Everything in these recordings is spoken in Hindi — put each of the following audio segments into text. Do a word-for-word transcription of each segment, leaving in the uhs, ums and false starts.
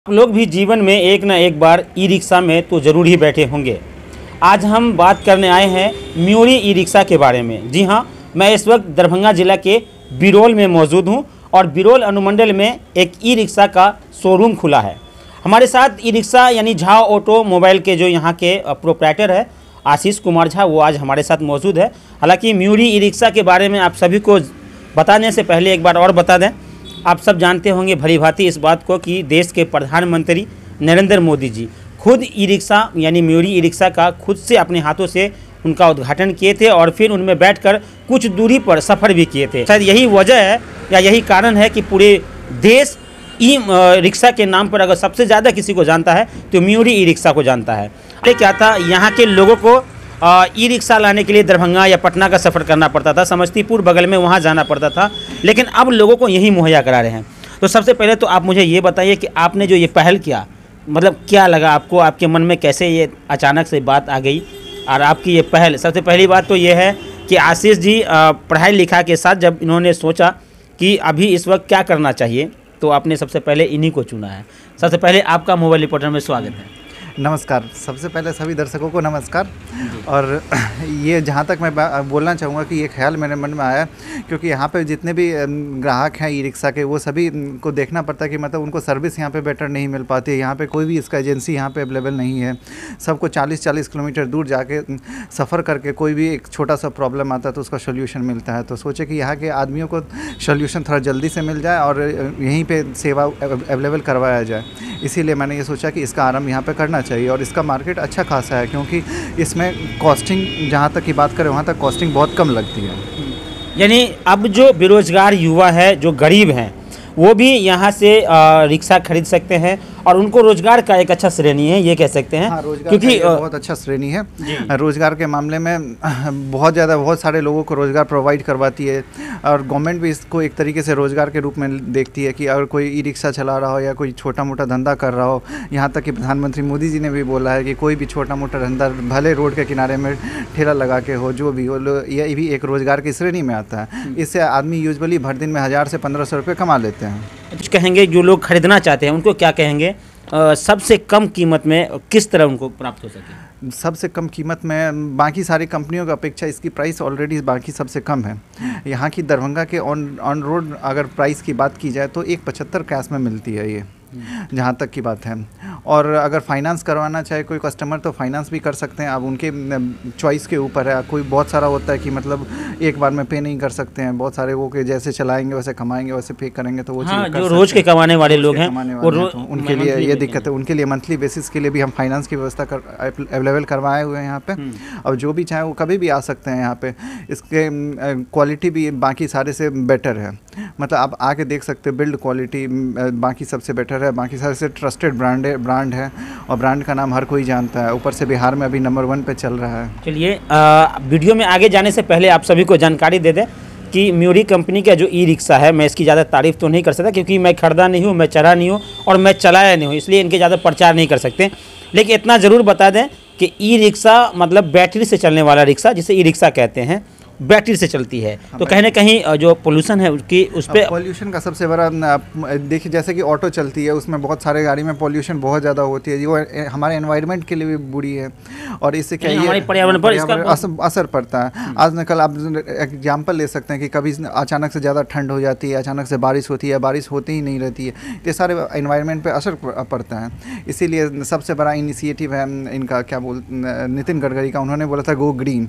आप लोग भी जीवन में एक ना एक बार ई रिक्शा में तो ज़रूर ही बैठे होंगे। आज हम बात करने आए हैं म्योरी ई रिक्शा के बारे में। जी हाँ, मैं इस वक्त दरभंगा ज़िला के बिरोल में मौजूद हूँ और बिरोल अनुमंडल में एक ई रिक्शा का शोरूम खुला है। हमारे साथ ई रिक्शा यानी झा ऑटो मोबाइल के जो यहाँ के प्रोप्राइटर है आशीष कुमार झा, वो आज हमारे साथ मौजूद है। हालांकि म्योरी ई रिक्शा के बारे में आप सभी को बताने से पहले एक बार और बता दें, आप सब जानते होंगे भली भांति इस बात को कि देश के प्रधानमंत्री नरेंद्र मोदी जी खुद ई रिक्शा यानी म्योरी ई रिक्शा का खुद से अपने हाथों से उनका उद्घाटन किए थे और फिर उनमें बैठकर कुछ दूरी पर सफ़र भी किए थे। शायद यही वजह है या यही कारण है कि पूरे देश ई रिक्शा के नाम पर अगर सबसे ज़्यादा किसी को जानता है तो म्योरी ई रिक्शा को जानता है। पहले क्या था, यहाँ के लोगों को ई रिक्शा लाने के लिए दरभंगा या पटना का सफ़र करना पड़ता था, समस्तीपुर बगल में वहाँ जाना पड़ता था, लेकिन अब लोगों को यही मुहैया करा रहे हैं। तो सबसे पहले तो आप मुझे ये बताइए कि आपने जो ये पहल किया, मतलब क्या लगा आपको, आपके मन में कैसे ये अचानक से बात आ गई और आपकी ये पहल। सबसे पहली बात तो ये है कि आशीष जी पढ़ाई लिखा के साथ जब इन्होंने सोचा कि अभी इस वक्त क्या करना चाहिए तो आपने सबसे पहले इन्हीं को चुना है। सबसे पहले आपका मोबाइल रिपोर्टर में स्वागत है। नमस्कार, सबसे पहले सभी दर्शकों को नमस्कार। और ये जहाँ तक मैं बोलना चाहूँगा कि ये ख्याल मेरे मन में आया क्योंकि यहाँ पे जितने भी ग्राहक हैं ई रिक्शा के, वो सभी को देखना पड़ता है कि मतलब उनको सर्विस यहाँ पे बेटर नहीं मिल पाती है। यहाँ पे कोई भी इसका एजेंसी यहाँ पे अवेलेबल नहीं है। सबको चालीस चालीस किलोमीटर दूर जाके सफ़र करके कोई भी एक छोटा सा प्रॉब्लम आता है तो उसका सोल्यूशन मिलता है। तो सोचे कि यहाँ के आदमियों को सोल्यूशन थोड़ा जल्दी से मिल जाए और यहीं पर सेवा अवेलेबल करवाया जाए। इसीलिए मैंने ये सोचा कि इसका आरंभ यहाँ पर करना चाहिए और इसका मार्केट अच्छा खासा है क्योंकि इसमें कॉस्टिंग, जहाँ तक की बात करें वहाँ तक कॉस्टिंग बहुत कम लगती है। यानी अब जो बेरोजगार युवा है, जो गरीब हैं, वो भी यहाँ से रिक्शा खरीद सकते हैं और उनको रोजगार का एक अच्छा श्रेणी है, ये कह सकते हैं। हाँ, रोजगार क्योंकि का बहुत अच्छा श्रेणी है। रोजगार के मामले में बहुत ज़्यादा बहुत सारे लोगों को रोजगार प्रोवाइड करवाती है और गवर्नमेंट भी इसको एक तरीके से रोजगार के रूप में देखती है कि अगर कोई ई रिक्शा चला रहा हो या कोई छोटा मोटा धंधा कर रहा हो। यहाँ तक कि प्रधानमंत्री मोदी जी ने भी बोला है कि कोई भी छोटा मोटा धंधा भले रोड के किनारे में ठेला लगा के हो, जो भी हो, ये भी एक रोजगार की श्रेणी में आता है। इससे आदमी यूजुअली भर दिन में हज़ार से पंद्रह सौ रुपये कमा लेते हैं। कुछ कहेंगे जो लोग खरीदना चाहते हैं उनको क्या कहेंगे, आ, सबसे कम कीमत में किस तरह उनको प्राप्त हो सके? सबसे कम कीमत में बाकी सारी कंपनियों की अपेक्षा इसकी प्राइस ऑलरेडी बाकी सबसे कम है। यहाँ की दरभंगा के ऑन ऑन रोड अगर प्राइस की बात की जाए तो एक पचहत्तर कैश में मिलती है ये, जहाँ तक की बात है। और अगर फाइनेंस करवाना चाहे कोई कस्टमर तो फाइनेंस भी कर सकते हैं। अब उनके चॉइस के ऊपर है। कोई बहुत सारा होता है कि मतलब एक बार में पे नहीं कर सकते हैं। बहुत सारे वो कि जैसे चलाएंगे वैसे कमाएंगे वैसे पे करेंगे, तो वो हाँ, चीज़ जो रोज़ के कमाने वाले लोग हैं वो तो उनके लिए ये दिक्कत है। उनके लिए मंथली बेसिस के लिए भी हम फाइनेंस की व्यवस्था कर अवेलेबल करवाए हुए हैं यहाँ पे। और जो भी चाहे वो कभी भी आ सकते हैं यहाँ पे। इसके क्वालिटी भी बाकी सारे से बेटर है, मतलब आप आके देख सकते हैं। बिल्ड क्वालिटी बाकी सबसे बेटर है, बाकी सारे से ट्रस्टेड ब्रांड है ब्रांड है और ब्रांड का नाम हर कोई जानता है। ऊपर से बिहार में अभी नंबर वन पे चल रहा है। चलिए, वीडियो में आगे जाने से पहले आप सभी को जानकारी दे दें कि म्योरी कंपनी का जो ई रिक्शा है, मैं इसकी ज़्यादा तारीफ़ तो नहीं कर सकता क्योंकि मैं खरीदा नहीं हूँ, मैं चढ़ा नहीं हूँ और मैं चलाया नहीं हूँ, इसलिए इनके ज़्यादा प्रचार नहीं कर सकते। लेकिन इतना ज़रूर बता दें कि ई रिक्शा मतलब बैटरी से चलने वाला रिक्शा, जिसे ई रिक्शा कहते हैं, बैटरी से चलती है। तो कहीं ना कहीं जो पोल्यूशन है उसकी उस पर पोल्यूशन का सबसे बड़ा देखिए, जैसे कि ऑटो चलती है उसमें बहुत सारे गाड़ी में पोल्यूशन बहुत ज़्यादा होती है, वो हमारे एनवायरनमेंट के लिए भी बुरी है और इससे क्या ये पर्यावरण पर इसका असर पड़ता है। आज न कल आप एग्जाम्पल ले सकते हैं कि कभी अचानक से ज़्यादा ठंड हो जाती है, अचानक से बारिश होती है, बारिश होती ही नहीं रहती है। ये सारे एनवायरनमेंट पर असर पड़ता है। इसीलिए सबसे बड़ा इनिशिएटिव है इनका, क्या बोल नितिन गडकरी का, उन्होंने बोला था go green,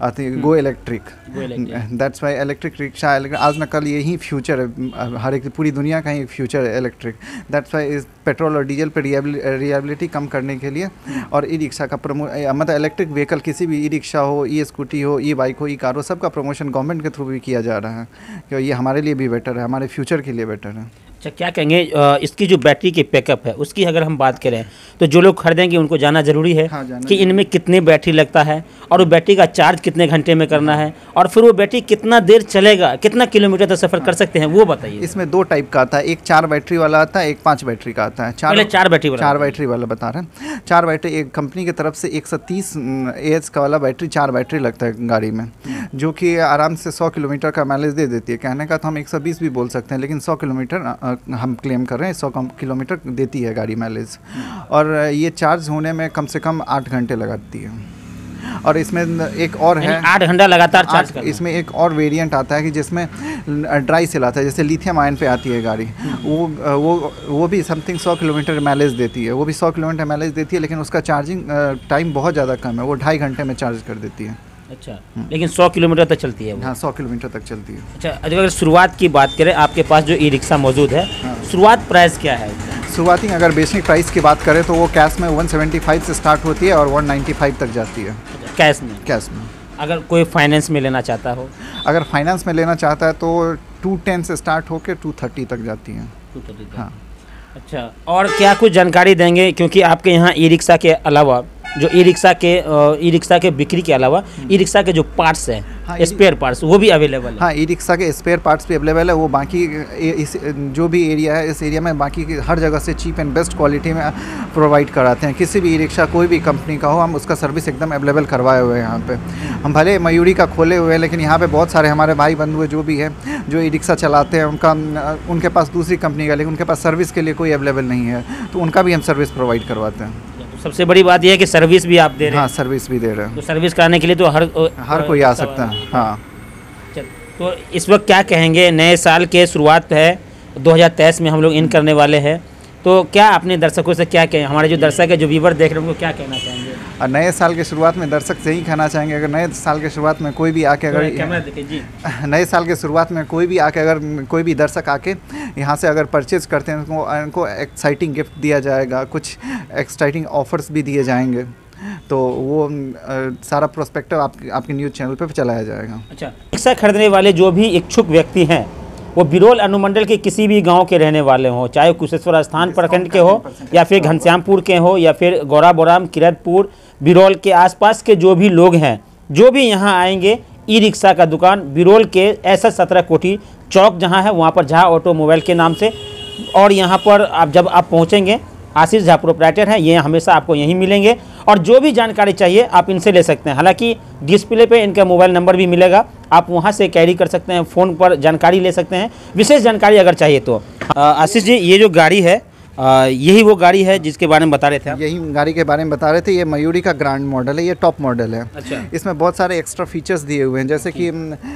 go electric. That's why electric rickshaw आज न कल यही फ्यूचर है, हर एक पूरी दुनिया का ही फ्यूचर है इलेक्ट्रिक। दैट्स वाई इस पेट्रोल और डीजल पर रिलायबिलिटी कम करने के लिए और ई रिक्शा का प्रमो मतलब इलेक्ट्रिक व्हीकल, किसी भी ई रिक्शा हो, ई स्कूटी हो, ई बाइक हो, ई कार हो, सबका प्रमोशन गवर्नमेंट के थ्रू भी किया जा रहा है कि ये हमारे लिए भी बेटर है, हमारे फ्यूचर के लिए बेटर है। अच्छा, क्या कहेंगे इसकी जो बैटरी की पैकअप है उसकी अगर हम बात करें तो जो लोग खरीदेंगे उनको जानना ज़रूरी है। हाँ, कि इनमें कितने बैटरी लगता है और वो बैटरी का चार्ज कितने घंटे में करना है और फिर वो बैटरी कितना देर चलेगा, कितना किलोमीटर तक सफ़र कर सकते हैं, वो बताइए। इसमें दो टाइप का आता है, एक चार बैटरी वाला आता है, एक पाँच बैटरी का आता है। चार चार बैटरी वाला चार बैटरी वाला बता रहे हैं। चार बैटरी एक कंपनी की तरफ से एक सौ तीस एच का वाला बैटरी, चार बैटरी लगता है गाड़ी में, जो कि आराम से सौ किलोमीटर का माइलेज दे देती है। कहने का तो हम एक सौ बीस भी बोल सकते हैं, लेकिन सौ किलोमीटर हम क्लेम कर रहे हैं, सौ किलोमीटर देती है गाड़ी माइलेज। और ये चार्ज होने में कम से कम आठ घंटे लगाती है। और इसमें एक और है, आठ घंटा लगातार चार्ज करना। इसमें एक और वेरिएंट आता है कि जिसमें ड्राई सेल आता है, जैसे लिथियम आयन पे आती है गाड़ी, वो वो वो भी समथिंग सौ किलोमीटर माइलेज देती है। वो भी सौ किलोमीटर माइलेज देती है, लेकिन उसका चार्जिंग टाइम बहुत ज़्यादा कम है, वो ढाई घंटे में चार्ज कर देती है। अच्छा, लेकिन सौ किलोमीटर तक चलती है वो? हाँ, सौ किलोमीटर तक चलती है। अच्छा, अगर शुरुआत की बात करें, आपके पास जो ई रिक्शा मौजूद है, हाँ। शुरुआत प्राइस क्या है? शुरुआती अगर बेसिक प्राइस की बात करें तो वो कैश में एक सौ पचहत्तर से स्टार्ट होती है और एक सौ पचानवे तक जाती है। कैश में? कैश में। अगर कोई फाइनेंस में लेना चाहता हो? अगर फाइनेंस में लेना चाहता है तो टू टेन से स्टार्ट होकर टू थर्टी तक जाती है। टू थर्टी तक। हाँ। अच्छा, और क्या कुछ जानकारी देंगे, क्योंकि आपके यहाँ ई रिक्शा के अलावा जो ई रिक्शा के ई रिक्शा के बिक्री के अलावा ई रिक्शा के जो पार्ट्स हैं, हाँ, स्पेयर पार्ट्स, वो भी अवेलेबल है? हाँ, ई रिक्शा के स्पेयर पार्ट्स भी अवेलेबल है। वो बाकी इस जो भी एरिया है, इस एरिया में बाकी हर जगह से चीप एंड बेस्ट क्वालिटी में प्रोवाइड कराते हैं। किसी भी ई रिक्शा कोई भी कंपनी का हो, हम उसका सर्विस एकदम अवेलेबल करवाए हुए हैं यहाँ पे। हम भले मयूरी का खोले हुए हैं, लेकिन यहाँ पे बहुत सारे हमारे भाई बंधु जो भी है जो ई रिक्शा चलाते हैं, उनका उनके पास दूसरी कंपनी का, लेकिन उनके पास सर्विस के लिए कोई अवेलेबल नहीं है, तो उनका भी हम सर्विस प्रोवाइड करवाते हैं। सबसे बड़ी बात यह है कि सर्विस भी आप दे रहे हैं? हाँ, सर्विस भी दे रहे हैं। तो सर्विस कराने के लिए तो हर हर कोई आ सकता है। हाँ। तो इस वक्त क्या कहेंगे, नए साल के शुरुआत है, दो हज़ार तेईस में हम लोग इन करने वाले हैं, तो क्या अपने दर्शकों से क्या कहें, हमारे जो दर्शक है, जो व्यूवर देख रहे हैं, उनको क्या कहना चाहेंगे? और नए साल के शुरुआत में दर्शक से ही कहना चाहेंगे, अगर नए साल के शुरुआत में कोई भी आके अगर कैमरा देखें जी, नए साल के शुरुआत में कोई भी आके अगर कोई भी दर्शक आके यहाँ से अगर परचेज़ करते हैं, उनको उनको एक्साइटिंग गिफ्ट दिया जाएगा, कुछ एक्साइटिंग ऑफर्स भी दिए जाएंगे, तो वो आ, सारा प्रोस्पेक्टिव आप, आपके न्यूज़ चैनल पे चलाया जाएगा। अच्छा, रिक्शा खरीदने वाले जो भी इच्छुक व्यक्ति हैं, वो बिरोल अनुमंडल के किसी भी गांव के रहने वाले हों, चाहे कुशेश्वर स्थान प्रखंड के हो, या फिर घनश्यामपुर के हो, या फिर गौरा बोराम, किरतपुर, बिरोल के आसपास के जो भी लोग हैं, जो भी यहाँ आएंगे, ई रिक्शा का दुकान बिरोल के एस एस सत्रह कोठी चौक जहाँ है, वहाँ पर झा ऑटोमोबाइल के नाम से, और यहाँ पर आप जब आप पहुँचेंगे, आशीष झा प्रोप्राइटर हैं, ये हमेशा आपको यहीं मिलेंगे, और जो भी जानकारी चाहिए आप इनसे ले सकते हैं। हालांकि डिस्प्ले पे इनका मोबाइल नंबर भी मिलेगा, आप वहां से कैरी कर सकते हैं, फ़ोन पर जानकारी ले सकते हैं, विशेष जानकारी अगर चाहिए तो। आशीष जी, ये जो गाड़ी है, आ, यही वो गाड़ी है जिसके बारे में बता रहे थे आप? यही गाड़ी के बारे में बता रहे थे। ये मयूरी का ग्रैंड मॉडल है, ये टॉप मॉडल है। अच्छा। इसमें बहुत सारे एक्स्ट्रा फीचर्स दिए हुए हैं, जैसे कि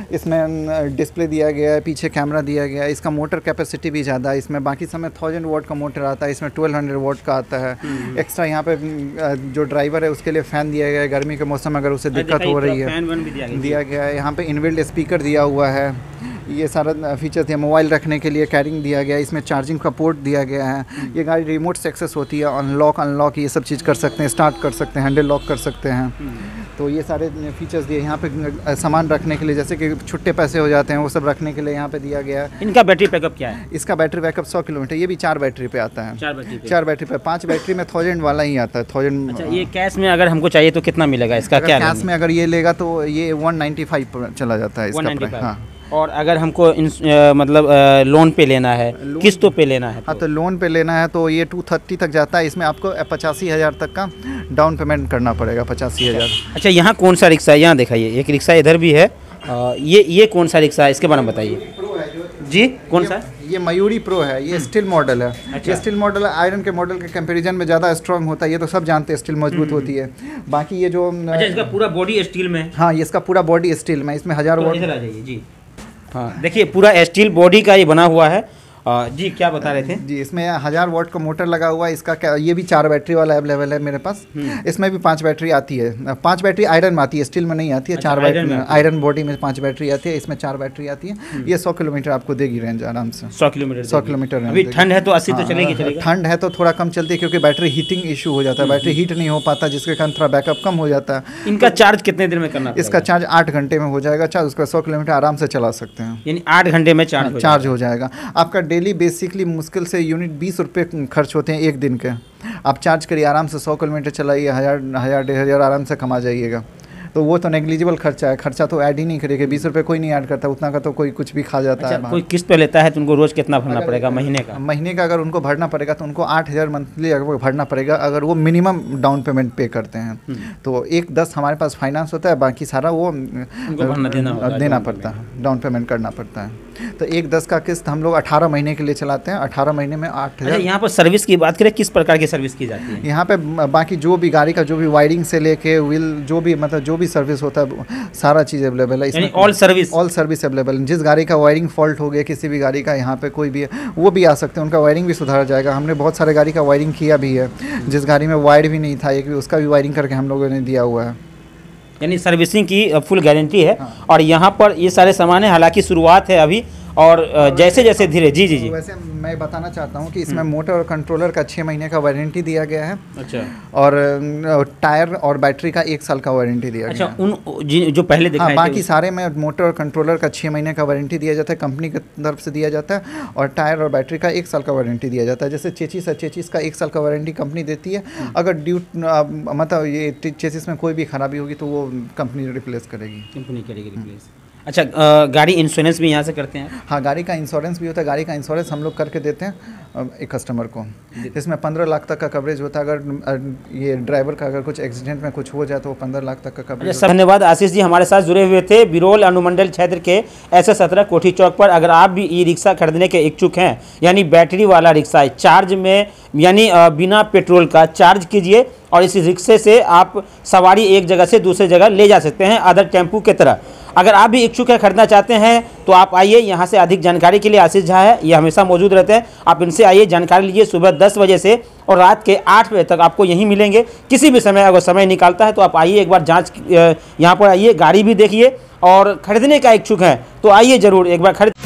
इसमें डिस्प्ले दिया गया है, पीछे कैमरा दिया गया है, इसका मोटर कैपेसिटी भी ज़्यादा है। इसमें बाकी समय थाउजेंड वोट का मोटर आता है, इसमें ट्वेल्व हंड्रेड वोट का आता है। एक्स्ट्रा यहाँ पे जो ड्राइवर है उसके लिए फ़ैन दिया गया है, गर्मी के मौसम में अगर उसे दिक्कत हो रही है दिया गया है। यहाँ पे इनबिल्ट स्पीकर दिया हुआ है, ये सारा फीचर्स दिया। मोबाइल रखने के लिए कैरिंग दिया गया है, इसमें चार्जिंग का पोर्ट दिया गया है। ये गाड़ी रिमोट से एक्सेस होती है, अनलॉक अनलॉक ये सब चीज़ कर सकते हैं, स्टार्ट कर सकते हैं, हैंडल लॉक कर सकते हैं। तो ये सारे फीचर्स दिए। यहाँ पे सामान रखने के लिए, जैसे कि छुट्टे पैसे हो जाते हैं, वो सब रखने के लिए यहाँ पे दिया गया है। इनका बैटरी बैकअप क्या है? इसका बैटरी बैकअप सौ किलोमीटर, ये भी चार बैटरी पे आता है। चार बैटरी पे? चार बैटरी पे, पाँच बैटरी में थाउजेंड वाला ही आता है, थाउजेंड। अच्छा, ये कैश में अगर हमको चाहिए तो कितना मिलेगा इसका? क्या कैश में अगर ये लेगा तो ये वन नाइन्टी फाइव चला जाता है इसका। हाँ। और अगर हमको इन, आ, मतलब आ, लोन पे लेना है, किस्तों पे लेना है? हाँ, तो लोन पे लेना है तो ये टू थर्टी तक जाता है। इसमें आपको पचासी हज़ार तक का डाउन पेमेंट करना पड़ेगा, पचासी हज़ार। अच्छा, यहाँ कौन सा रिक्शा है? यहाँ दिखाइए, एक रिक्शा इधर भी है। आ, ये ये कौन सा रिक्शा है, इसके बारे में बताइए जी। कौन सा? ये मयूरी प्रो है, ये स्टील मॉडल है। अच्छा। ये स्टील मॉडल आयरन के मॉडल के कंपैरिजन में ज़्यादा स्ट्रांग होता है, ये तो सब जानते हैं, स्टील मजबूत होती है। बाकी ये जो अच्छा, इसका पूरा बॉडी स्टील में? हाँ, ये इसका पूरा बॉडी स्टील में, इसमें हज़ार वोट। इधर आ जाइए जी। हाँ, देखिए पूरा स्टील बॉडी का ये बना हुआ है। आ, जी, क्या बता रहे थे? जी, इसमें हज़ार वॉट का मोटर लगा हुआ है। इसका क्या, ये भी चार बैटरी वाला अवेलेबल है मेरे पास। इसमें भी पांच बैटरी आती है। पांच बैटरी आयरन में आती है, स्टील में नहीं आती है। अच्छा, चार बैटरी आयरन बॉडी में पांच बैटरी आती है, इसमें चार बैटरी आती है। ये सौ किलोमीटर आपको देगी रेंज आराम से। सौ किलोमीटर सौ किलोमीटर अभी ठंड है तो अस्सी तो चलेगी चलेगी। ठंड है तो थोड़ा कम चलती है, क्योंकि बैटरी हीटिंग इशू हो जाता है, बैटरी हीट नहीं हो पाता, जिसके कारण थोड़ा बैकअप कम हो जाता है। इनका चार्ज कितने देर में करना? इसका चार्ज आठ घंटे में हो जाएगा चार्ज, उसका सौ किलोमीटर आराम से चला सकते हैं, यानी आठ घंटे में चार्ज चार्ज हो जाएगा। आपका डेली बेसिकली मुश्किल से यूनिट बीस रुपये खर्च होते हैं एक दिन के। आप चार्ज करिए, आराम से सौ किलोमीटर चलाइए, हज़ार हज़ार डेढ़ हज़ार आराम से कमा जाइएगा। तो वो तो नेग्लिजिबल खर्चा है, खर्चा तो ऐड ही नहीं करेगा। बीस रुपये कोई नहीं ऐड करता, उतना का तो कोई कुछ भी खा जाता अच्छा, है। कोई किस्त पे लेता है तो उनको रोज़ कितना भरना पड़ेगा महीने का? महीने का अगर उनको भरना पड़ेगा तो उनको आठ हज़ार मंथली अगर भरना पड़ेगा, अगर वो मिनिमम डाउन पेमेंट पे करते हैं। तो एक दस हमारे पास फाइनेंस होता है, बाकी सारा वो देना, देना पड़ता है, डाउन पेमेंट करना पड़ता है। तो एक दस का किस्त हम लोग अठारह महीने के लिए चलाते हैं, अठारह महीने में आठ अच्छा, हज़ार। यहाँ पर सर्विस की बात करें, किस प्रकार की सर्विस की जाती है? यहाँ पे बाकी जो भी गाड़ी का जो भी वायरिंग से लेके व्हील जो भी मतलब जो भी सर्विस होता है सारा चीज़ अवेलेबल है यानी इसमें। All service all service available. जिस गाड़ी का वायरिंग फॉल्ट हो गया किसी भी गाड़ी का, यहाँ पे कोई भी है वो भी आ सकते हैं, उनका वायरिंग भी सुधारा जाएगा। हमने बहुत सारे गाड़ी का वायरिंग किया भी है, जिस गाड़ी में वायर भी नहीं था एक भी, उसका भी वायरिंग करके हम लोगों ने दिया हुआ है। यानी सर्विसिंग की फुल गारंटी है। हाँ। और यहाँ पर ये सारे सामान है, हालांकि शुरुआत है अभी, और अ, जैसे जैसे धीरे जी जी जी वैसे मैं बताना चाहता हूँ कि इसमें मोटर और कंट्रोलर का छः महीने का वारंटी दिया गया है, अच्छा और अ, टायर और बैटरी का एक साल का वारंटी दिया अच्छा गया है। उन जि- जो पहले हाँ, दिखाए थे बाकी उस- सारे में मोटर और कंट्रोलर का छः महीने का वारंटी दिया जाता है, कंपनी की तरफ से दिया जाता है, और टायर और बैटरी का एक साल का वारंटी दिया जाता है। जैसे चेचिस है, चेचिस का एक साल का वारंटी कंपनी देती है, अगर ड्यू मतलब ये चेचिस में कोई भी खराबी होगी तो वो कंपनी रिप्लेस करेगी। कंपनी करेगी रिप्लेस। अच्छा, अ, गाड़ी इंश्योरेंस भी यहाँ से करते हैं? हाँ, गाड़ी का इंश्योरेंस भी होता है। गाड़ी का इंश्योरेंस हम लोग करके देते हैं अ, एक कस्टमर को। इसमें पंद्रह लाख तक का कवरेज होता है। अगर अ, ये ड्राइवर का अगर कुछ एक्सीडेंट में कुछ हो जाए तो वो पंद्रह लाख तक का कवरेज अच्छा, धन्यवाद आशीष जी, हमारे साथ जुड़े हुए थे बिरोल अनुमंडल क्षेत्र के एस एस सत्रह कोठी चौक पर। अगर आप भी ई रिक्शा खरीदने के इच्छुक हैं, यानी बैटरी वाला रिक्शा चार्ज में, यानी अ, बिना पेट्रोल का चार्ज कीजिए और इस रिक्शे से आप सवारी एक जगह से दूसरी जगह ले जा सकते हैं, अदर टेम्पू की तरह। अगर आप भी इच्छुक है खरीदना चाहते हैं तो आप आइए यहाँ से। अधिक जानकारी के लिए आशीष झा है, ये हमेशा मौजूद रहते हैं, आप इनसे आइए, जानकारी लीजिए। सुबह दस बजे से और रात के आठ बजे तक आपको यहीं मिलेंगे। किसी भी समय अगर समय निकालता है तो आप आइए, एक बार जांच यहाँ पर आइए, गाड़ी भी देखिए, और खरीदने का इच्छुक है तो आइए ज़रूर एक बार खरीद